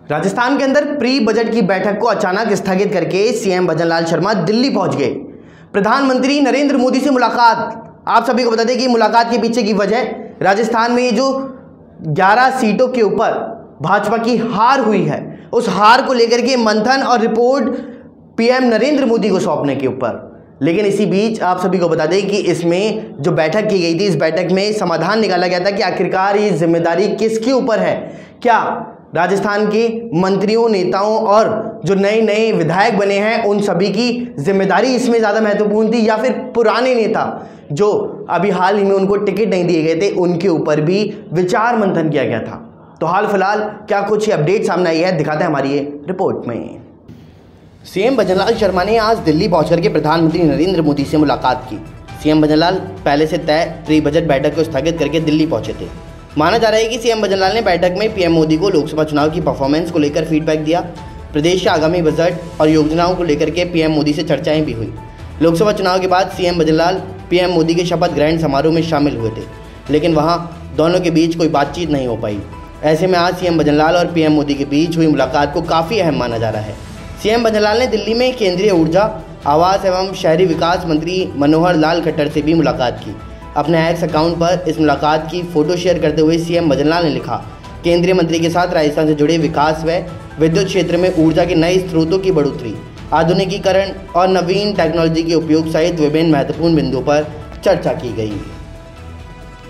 राजस्थान के अंदर pre budget की बैठक को अचानक स्थगित करके सीएम भजनलाल शर्मा दिल्ली पहुंच गए। प्रधानमंत्री नरेंद्र मोदी से मुलाकात। आप सभी को बता दें कि मुलाकात के पीछे की वजह राजस्थान में ये जो 11 सीटों के ऊपर भाजपा की हार हुई है, उस हार को लेकर के मंथन और रिपोर्ट पीएम नरेंद्र मोदी को सौंपने के ऊपर। लेकिन इसी बीच आप सभी को बता दें कि इसमें जो बैठक की गई थी, इस बैठक में समाधान निकाला गया था कि आखिरकार ये जिम्मेदारी किसके ऊपर है। क्या राजस्थान के मंत्रियों, नेताओं और जो नए नए विधायक बने हैं उन सभी की जिम्मेदारी इसमें ज़्यादा महत्वपूर्ण थी, या फिर पुराने नेता जो अभी हाल ही में उनको टिकट नहीं दिए गए थे उनके ऊपर भी विचार मंथन किया गया था। तो हाल फिलहाल क्या कुछ अपडेट सामने आई है, दिखाते हैं हमारी ये रिपोर्ट में। सीएम भजनलाल शर्मा ने आज दिल्ली पहुंचकर के प्रधानमंत्री नरेंद्र मोदी से मुलाकात की। सीएम भजनलाल पहले से तय प्री बजट बैठक को स्थगित करके दिल्ली पहुंचे थे। माना जा रहा है कि सीएम भजनलाल ने बैठक में पीएम मोदी को लोकसभा चुनाव की परफॉर्मेंस को लेकर फीडबैक दिया। प्रदेश के आगामी बजट और योजनाओं को लेकर के पीएम मोदी से चर्चाएं भी हुई। लोकसभा चुनाव के बाद सीएम भजनलाल पीएम मोदी के शपथ ग्रहण समारोह में शामिल हुए थे, लेकिन वहां दोनों के बीच कोई बातचीत नहीं हो पाई। ऐसे में आज सीएम भजनलाल और पीएम मोदी के बीच हुई मुलाकात को काफ़ी अहम माना जा रहा है। सीएम भजनलाल ने दिल्ली में केंद्रीय ऊर्जा, आवास एवं शहरी विकास मंत्री मनोहर लाल खट्टर से भी मुलाकात की। अपने एक्स अकाउंट पर इस मुलाकात की फोटो शेयर करते हुए सीएम भजनलाल ने लिखा, केंद्रीय मंत्री के साथ राजस्थान से जुड़े विकास व विद्युत क्षेत्र में ऊर्जा के नए स्रोतों की बढ़ोतरी, आधुनिकीकरण और नवीन टेक्नोलॉजी के उपयोग सहित विभिन्न महत्वपूर्ण बिंदुओं पर चर्चा की गई।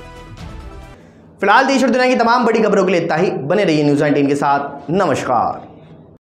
फिलहाल देश और दुनिया की तमाम बड़ी खबरों के लिए इतना ही। बने रहिए न्यूज़ 19 के साथ। नमस्कार।